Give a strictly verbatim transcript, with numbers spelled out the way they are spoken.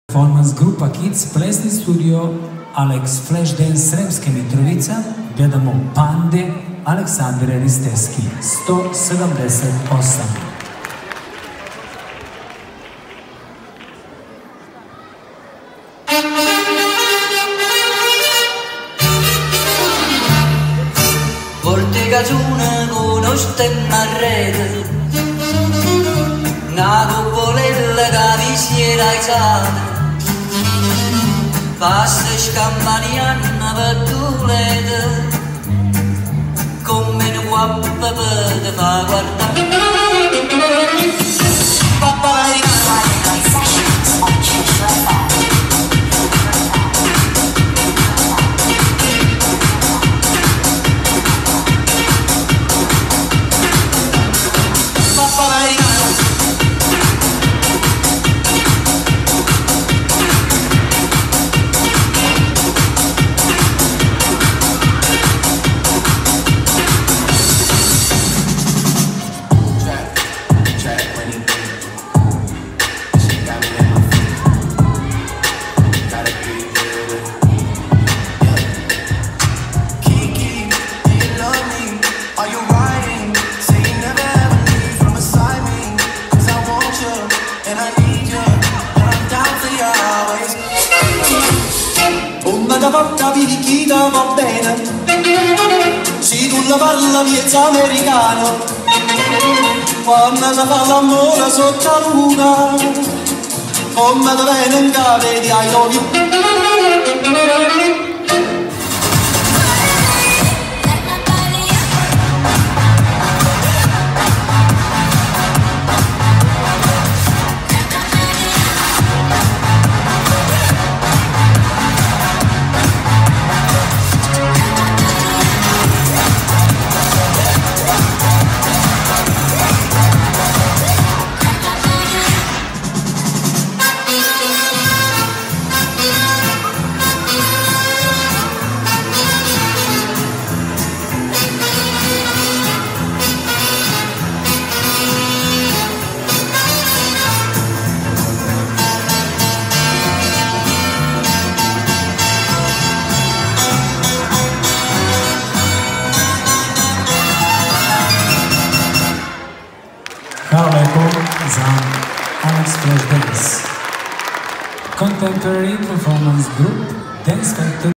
Performance grupa Kids, plesni studio Alex Flashdance Sremske Mitrovica, gledamo Pande Aleksandre Risteski, sto sedamdeset osam. Volte cagione conoscemmo a rete, una copolella che vi si era alzata, passa scammanianna per tulete, come un guappa per fa guardare. Da porta picchita va bene, se tu la parla miezza americano, quando si fa l'amore sotto la luna, come da bene che vedi ai love Hvala lepo za Alex Flashdance. Contemporary Performance Group Dance Factory.